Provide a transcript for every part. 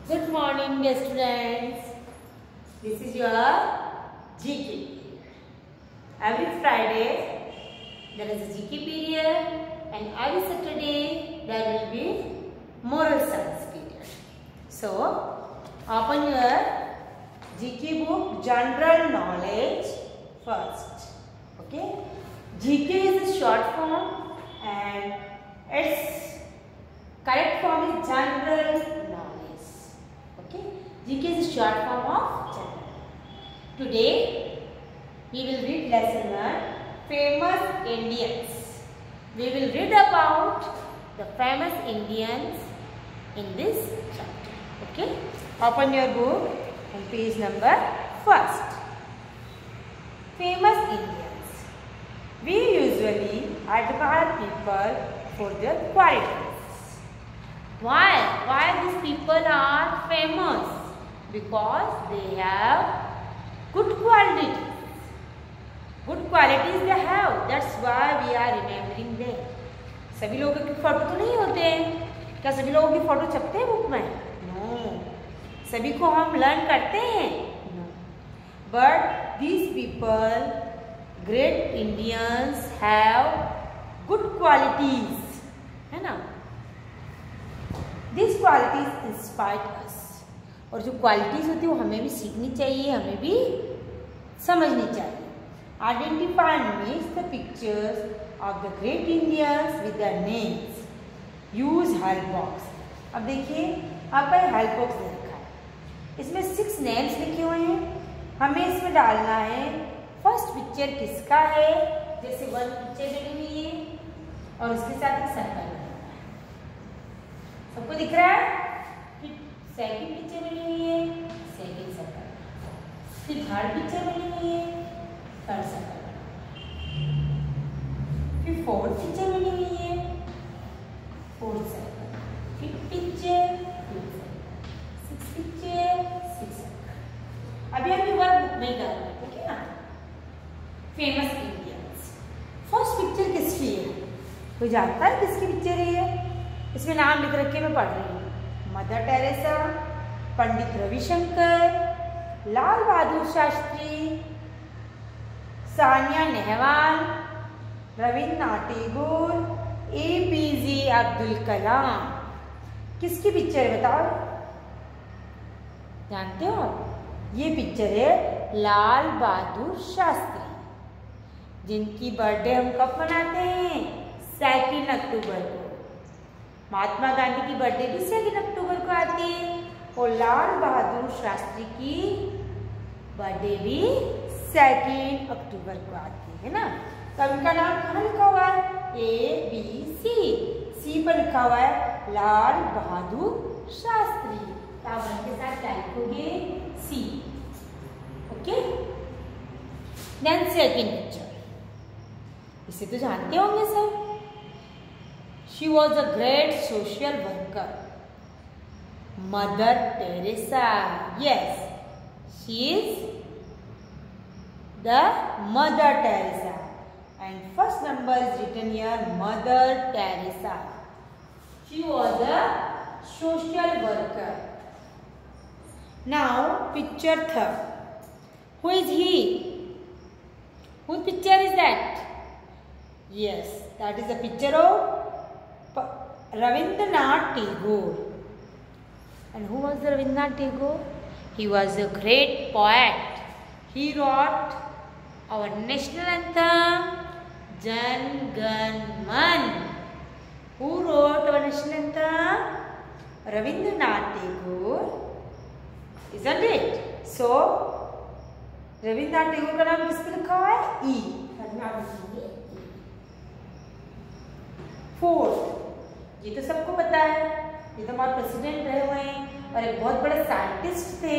Good morning, dear students. This is your GK. Every Friday there is a GK period, and every Saturday there will be moral science period. So, open your GK book, General Knowledge first. Okay, GK is a short form, and its correct form is General Knowledge. Okay, GK is a short form of general. Today we will read lesson 1, famous Indians. We will read about the famous Indians in this chapter. Okay, open your book on page number 1. Famous Indians. We usually admire people for their qualities. Why these people are famous? Because they have good qualities. Good qualities they have. That's why we are remembering them. सभी लोगों की photo तो नहीं होते हैं. क्या सभी लोगों की फोटो छपते हैं बुक में? No. सभी को हम लर्न करते हैं? No. But these people, great Indians, have good qualities. है ना? These qualities inspire us. और जो क्वालिटीज होती है वो हमें भी सीखनी चाहिए, हमें भी समझनी चाहिए. Identify and match the pictures of the great Indians with their names. Use help box. अब देखिए आपका हेल्प बॉक्स दे रखा है. इसमें 6 नेम्स लिखे हुए हैं. हमें इसमें डालना है फर्स्ट पिक्चर किसका है. जैसे 1 पिक्चर बनी हुई है और उसके साथ एक सर्कल बना है. सबको दिख रहा है? फिर सेकंड पिक्चर बनी हुई है, सेकंड सर्कल. फिर थर्ड पिक्चर बनी हुई है, थर्ड सर्कल. फिर फोर्थ पिक्चर बनी हुई है, fourth circle. Fifth picture, fifth circle. Sixth picture, sixth circle. अभी हम ये वर्क बुक में कर रहे हैं, ठीक है ना. Famous Indians. फर्स्ट पिक्चर किसकी है? कोई जानता है किसकी पिक्चर है ये? इसमें नाम लिख रखे मैं पढ़ रही हूँ. Mother Teresa, Pandit Ravishankar, Lal Bahadur Shastri, Sania Nehwal, Rabindranath Tagore, APJ Abdul Kalam. किसकी पिक्चर है बताओ? जानते हो? ये पिक्चर है लाल बहादुर शास्त्री, जिनकी बर्थडे हम कब मनाते हैं? 2 अक्टूबर को. महात्मा गांधी की बर्थडे भी 2 अक्टूबर को आती है और लाल बहादुर शास्त्री की बर्थडे भी 2 अक्टूबर को आती है ना. तो इनका नाम कहाँ लिखा हुआ है? ABC. C पर लिखा हुआ है लाल बहादुर शास्त्री. तो आप उनके साथ क्या लिखोगे? C. Okay. Then second picture. इसे तो जानते होंगे सब. She was a great social worker. Mother Teresa. Yes, she is the Mother Teresa. And first number is written here, Mother Teresa. She was a social worker. Now, picture third. Who is he? Whose picture is that? Yes, that is a picture of Rabindranath Tagore. And who was Rabindranath Tagore? He was a great poet. He wrote our national anthem, Jan Gan Man. Who wrote our national anthem? Rabindranath Tagore, isn't it? So, Rabindranath Tagore का नाम किस पे लिखा हुआ है? E. Fourth. ये तो सबको पता है, ये तो हमारे प्रेसिडेंट रहे हुए हैं और एक बहुत बड़े साइंटिस्ट थे.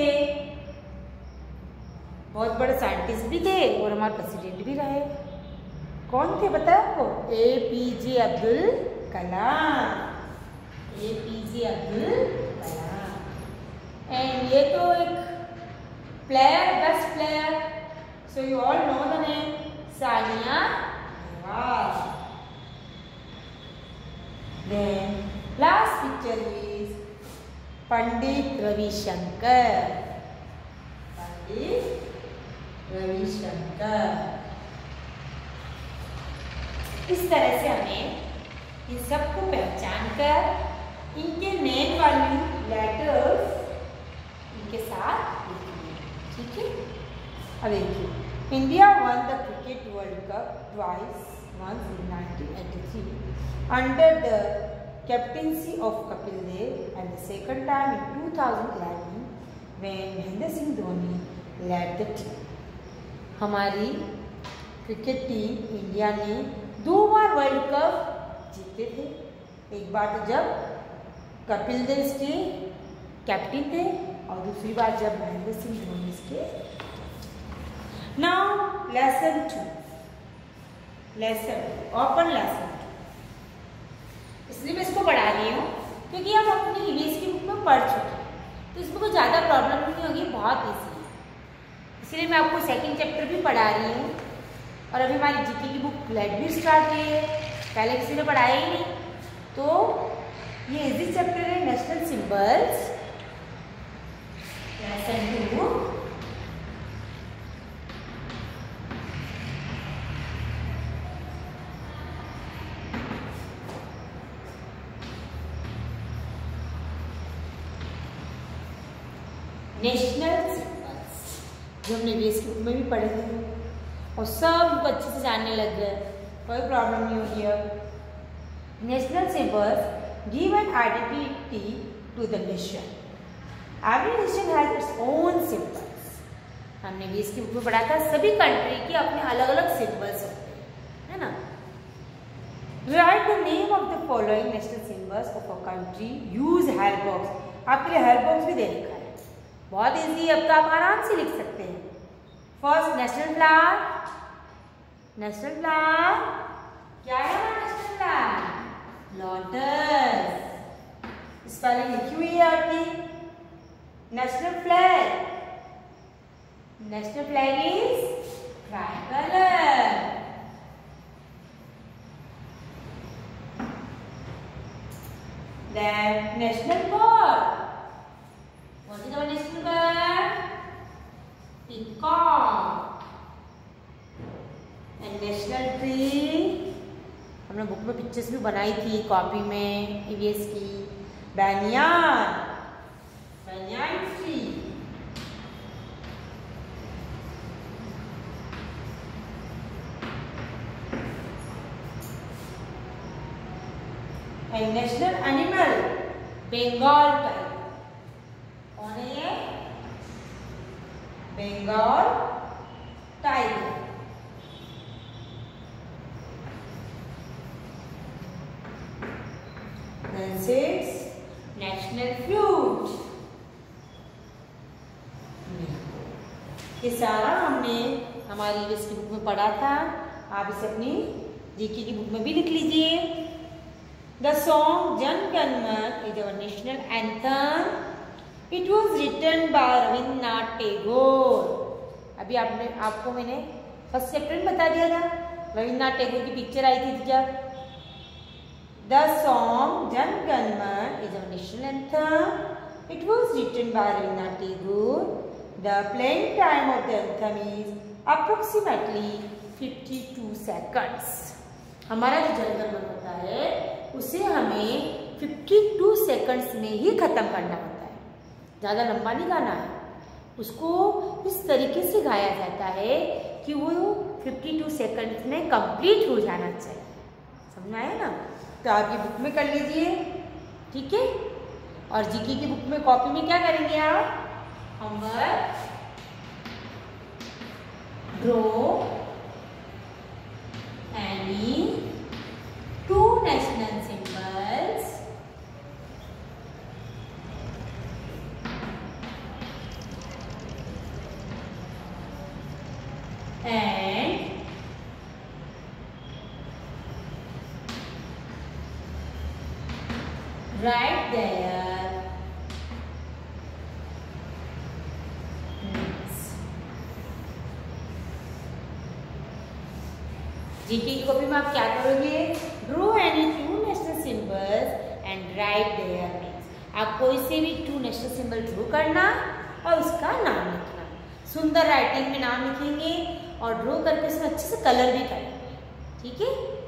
बहुत बड़े साइंटिस्ट भी थे और हमारे प्रेसिडेंट भी रहे. कौन थे पता है आपको? APJ Abdul Kalam. APJ Abdul Kalam. And ये तो एक player, best player. So you all know the name Sania Nehwal. Then last picture is Pandit Ravishankar, Pandit Ravishankar. इस तरह से हमें इन सबको पहचान कर इनके नेम वाली लेटर्स इनके साथ लिखिए, ठीक है। अब देखिए, India won the cricket world cup twice, once in 1983 under the captaincy of Kapil Dev and the second time in 2011 when Mahendra Singh Dhoni led the team। हमारी क्रिकेट टीम इंडिया ने 2 बार world cup जीते थे। एक बार तो जब कपिल देव इसके captain थे और दूसरी बार जब महेंद्र सिंह धोनी इसके। Now lesson 2, open lesson 2। इसलिए मैं इसको पढ़ा रही हूँ क्योंकि हम अपनी इंग्लिश की बुक में पढ़ चुके हैं, तो इसमें कोई ज़्यादा प्रॉब्लम नहीं होगी, बहुत ईजी है। इसलिए मैं आपको सेकंड चैप्टर भी पढ़ा रही हूँ। और अभी हमारी जीके की बुक लेट भी स्टार्ट की है, पहले किसी ने पढ़ाया ही नहीं। तो ये इजी चैप्टर है, national symbols, lesson 2। National symbols जो हमने बेस की बुक में भी पढ़े थे और सब अच्छे से जानने लग गए, कोई प्रॉब्लम नहीं होगी अब। National symbols give an identity to the nation. Every nation has its own symbols. हमने बेस की बुक में पढ़ा था, सभी कंट्री के अपने अलग अलग सिंबल्स होते हैं, है ना। Write the name of the following national symbols of a country, use help box. आपके लिए हेल्प बॉक्स भी दे रखा है, बहुत इजी, अब तो आप आराम से लिख सकते हैं। First national flag, national flag क्या है हमारा नेशनल फ्लैग? लोटस। स्पेलिंग लिखी हुई है आपकी। National flag, national flag is tricolour. Then national bird, what is our national bird? Peacock। and national tree, हमने बुक में पिक्चर्स भी बनाई थी कॉपी में ईवीएस की। banyan, banyan tree। and national animal, Bengal tiger। कौन है ये? बंगाल टाइगर। National fruit. ये सारा हमने हमारी इंग्लिश की बुक में पढ़ा था, आप इसे अपनी जीके की बुक में भी लिख लीजिए। The song Jana Gana Mana is our national anthem. It was written by Rabindranath Tagore. अभी आपको मैंने फर्स्ट चैप्टर में बता दिया था, रविन्द्रनाथ टैगोर की पिक्चर आई थी जब। The song Jana Gana Mana is our national anthem. It was written by Rabindranath Tagore. The playing time of the anthem is approximately 52 seconds. हमारा जो जन गण मन होता है उसे हमें 52 सेकंड्स में ही खत्म करना होता है, ज़्यादा लंबा नहीं गाना है। उसको इस तरीके से गाया जाता है कि वो 52 सेकंड्स में कंप्लीट हो जाना चाहिए। समझ में आया ना? तो आप ये बुक में कर लीजिए, ठीक है। और जीके की बुक में कॉपी में क्या करेंगे आप? Homework, draw any 2 national symbols and write their names। GK की कॉपी में आप क्या करोगे? Draw any 2 national symbols and write their names. आप कोई से भी 2 नेशनल सिंबल ड्रॉ करना और उसका नाम लिखना। सुंदर राइटिंग में नाम लिखेंगे और ड्रॉ करके उसमें अच्छे से कलर भी करेंगे। ठीक है।